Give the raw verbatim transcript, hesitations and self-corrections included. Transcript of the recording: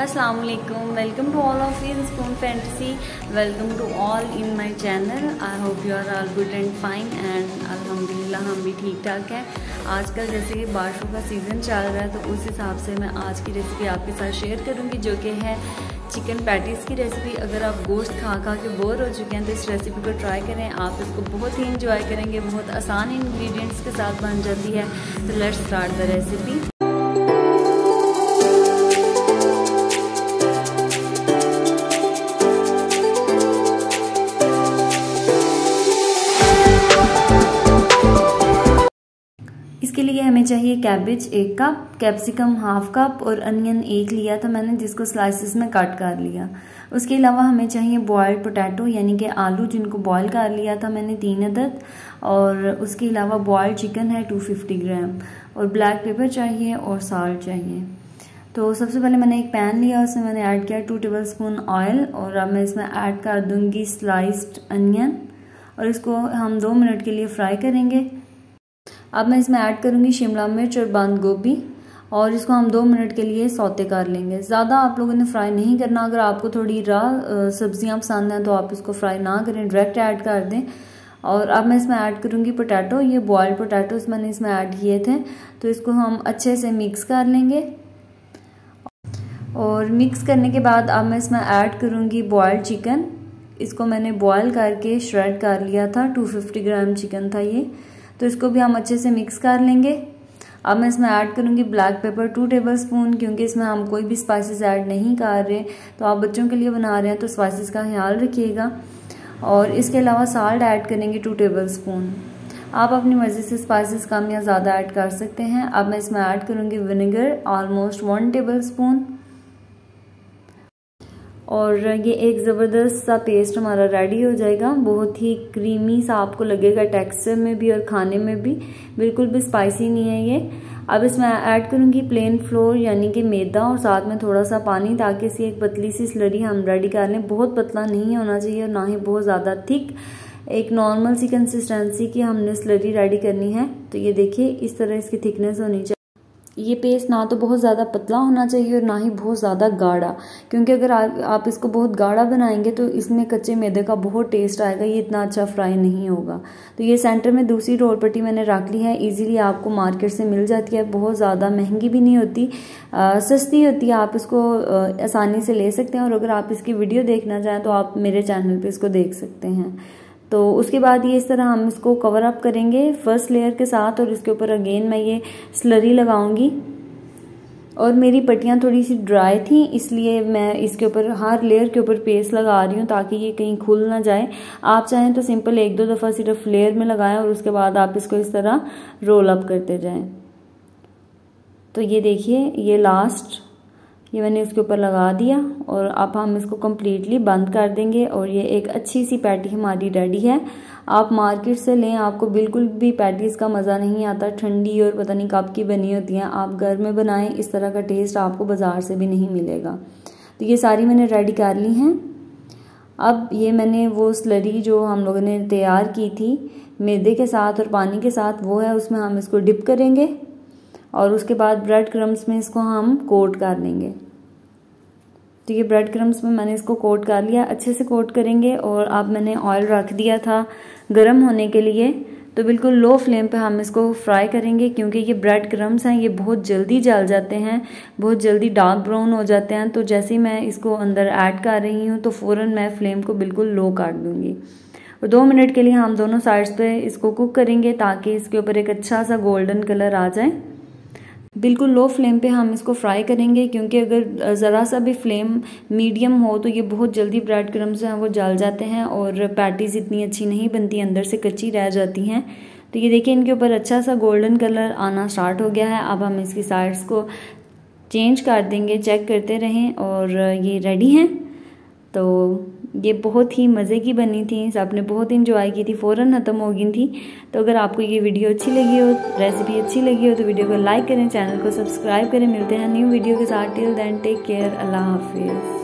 अस्सलाम वालेकुम, welcome to all of you Spoon Fantasy, welcome to all in my channel. I hope you are all good and fine and अल्हम्दुलिल्लाह हम भी ठीक ठाक हैं। आजकल जैसे कि बारिशों का सीज़न चल रहा है तो उस हिसाब से मैं आज की रेसिपी आपके साथ शेयर करूंगी जो कि है चिकन पैटीज़ की रेसिपी। अगर आप गोश्त खा खा के बोर हो चुके हैं तो इस रेसिपी को ट्राई करें, आप इसको बहुत ही इंजॉय करेंगे। बहुत आसान इंग्रेडिएंट्स के साथ बन जाती है। तो लेट्स स्टार्ट द रेसिपी। इसके लिए हमें चाहिए कैबेज एक कप, कैप्सिकम हाफ कप और अनियन एक लिया था मैंने, जिसको स्लाइसेस में कट कर लिया। उसके अलावा हमें चाहिए बॉयल्ड पोटैटो यानी कि आलू, जिनको बॉयल कर लिया था मैंने तीन अदद। और उसके अलावा बॉयल्ड चिकन है दो सौ पचास ग्राम और ब्लैक पेपर चाहिए और साल्ट चाहिए। तो सबसे पहले मैंने एक पैन लिया, उसमें मैंने ऐड किया टू टेबल स्पून ऑयल और अब मैं इसमें ऐड कर दूंगी स्लाइस्ड अनियन और इसको हम दो मिनट के लिए फ्राई करेंगे। अब मैं इसमें ऐड करूंगी शिमला मिर्च और बंद गोभी और इसको हम दो मिनट के लिए सौते कर लेंगे। ज़्यादा आप लोगों ने फ्राई नहीं करना। अगर आपको थोड़ी रा सब्जियां पसंद हैं तो आप इसको फ्राई ना करें, डायरेक्ट ऐड कर दें। और अब मैं इसमें ऐड करूंगी पोटैटो। ये बॉयल्ड पोटैटोस मैंने इसमें ऐड किए थे, तो इसको हम अच्छे से मिक्स कर लेंगे। और मिक्स करने के बाद अब मैं इसमें ऐड करूंगी बॉयल्ड चिकन। इसको मैंने बॉयल करके श्रेड कर लिया था, टू फिफ्टी ग्राम चिकन था ये। तो इसको भी हम अच्छे से मिक्स कर लेंगे। अब मैं इसमें ऐड करूंगी ब्लैक पेपर टू टेबलस्पून, क्योंकि इसमें हम कोई भी स्पाइसेस ऐड नहीं कर रहे, तो आप बच्चों के लिए बना रहे हैं तो स्पाइसेस का ख्याल रखिएगा। और इसके अलावा साल्ट ऐड करेंगे टू टेबलस्पून। आप अपनी मर्जी से स्पाइसेस कम या ज़्यादा ऐड कर सकते हैं। अब मैं इसमें ऐड करूंगी vinegar almost one tablespoon. और ये एक ज़बरदस्त सा पेस्ट हमारा रेडी हो जाएगा। बहुत ही क्रीमी सा आपको लगेगा टेक्सचर में भी और खाने में भी, बिल्कुल भी स्पाइसी नहीं है ये। अब इसमें ऐड करूंगी प्लेन फ्लोर यानी कि मैदा और साथ में थोड़ा सा पानी, ताकि इसी एक पतली सी स्लरी हम रेडी कर लें। बहुत पतला नहीं होना चाहिए और ना ही बहुत ज़्यादा थिक, एक नॉर्मल सी कंसिस्टेंसी की हमने स्लरी रेडी करनी है। तो ये देखिए इस तरह इसकी थिकनेस होनी चाहिए। ये पेस्ट ना तो बहुत ज़्यादा पतला होना चाहिए और ना ही बहुत ज़्यादा गाढ़ा, क्योंकि अगर आप, आप इसको बहुत गाढ़ा बनाएंगे तो इसमें कच्चे मैदे का बहुत टेस्ट आएगा, ये इतना अच्छा फ्राई नहीं होगा। तो ये सेंटर में दूसरी रोल पट्टी मैंने रख ली है, इजीली आपको मार्केट से मिल जाती है। बहुत ज़्यादा महंगी भी नहीं होती, आ, सस्ती होती है। आप इसको आ, आसानी से ले सकते हैं और अगर आप इसकी वीडियो देखना चाहें तो आप मेरे चैनल पर इसको देख सकते हैं। तो उसके बाद ये इस तरह हम इसको कवर अप करेंगे फर्स्ट लेयर के साथ और इसके ऊपर अगेन मैं ये स्लरी लगाऊंगी। और मेरी पट्टियाँ थोड़ी सी ड्राई थी, इसलिए मैं इसके ऊपर हर लेयर के ऊपर पेस्ट लगा रही हूँ ताकि ये कहीं खुल ना जाए। आप चाहें तो सिंपल एक दो दफ़ा सिर्फ लेयर में लगाएं और उसके बाद आप इसको इस तरह रोल अप करते जाएं। तो ये देखिए ये लास्ट ये मैंने इसके ऊपर लगा दिया और अब हम इसको कम्प्लीटली बंद कर देंगे और ये एक अच्छी सी पैटी हमारी रेडी है। आप मार्केट से लें, आपको बिल्कुल भी पैटीज़ का मज़ा नहीं आता, ठंडी और पता नहीं कब की बनी होती हैं। आप घर में बनाएं, इस तरह का टेस्ट आपको बाज़ार से भी नहीं मिलेगा। तो ये सारी मैंने रेडी कर ली हैं। अब ये मैंने वो स्लरी जो हम लोगों ने तैयार की थी मैदे के साथ और पानी के साथ, वो है, उसमें हम इसको डिप करेंगे और उसके बाद ब्रेड क्रम्स में इसको हम कोट कर लेंगे। तो ये ब्रेड क्रम्स में मैंने इसको कोट कर लिया, अच्छे से कोट करेंगे। और अब मैंने ऑयल रख दिया था गरम होने के लिए, तो बिल्कुल लो फ्लेम पे हम इसको फ्राई करेंगे, क्योंकि ये ब्रेड क्रम्स हैं ये बहुत जल्दी जल जाते हैं, बहुत जल्दी डार्क ब्राउन हो जाते हैं। तो जैसे ही मैं इसको अंदर ऐड कर रही हूँ तो फ़ौरन मैं फ्लेम को बिल्कुल लो कर दूँगी और दो मिनट के लिए हम दोनों साइड्स पे इसको कुक करेंगे ताकि इसके ऊपर एक अच्छा सा गोल्डन कलर आ जाए। बिल्कुल लो फ्लेम पे हम इसको फ्राई करेंगे, क्योंकि अगर ज़रा सा भी फ्लेम मीडियम हो तो ये बहुत जल्दी ब्रेड क्रम्स हैं वो जल जाते हैं और पैटीज़ इतनी अच्छी नहीं बनती, अंदर से कच्ची रह जाती हैं। तो ये देखिए इनके ऊपर अच्छा सा गोल्डन कलर आना स्टार्ट हो गया है। अब हम इसकी साइड्स को चेंज कर देंगे, चेक करते रहें और ये रेडी हैं। तो ये बहुत ही मज़े की बनी थी, सबने बहुत इंजॉय की थी, फ़ौरन ख़त्म हो गई थी। तो अगर आपको ये वीडियो अच्छी लगी हो, रेसिपी अच्छी लगी हो तो वीडियो को लाइक करें, चैनल को सब्सक्राइब करें। मिलते हैं न्यू वीडियो के साथ। टिल देन टेक केयर, अल्लाह हाफिज़।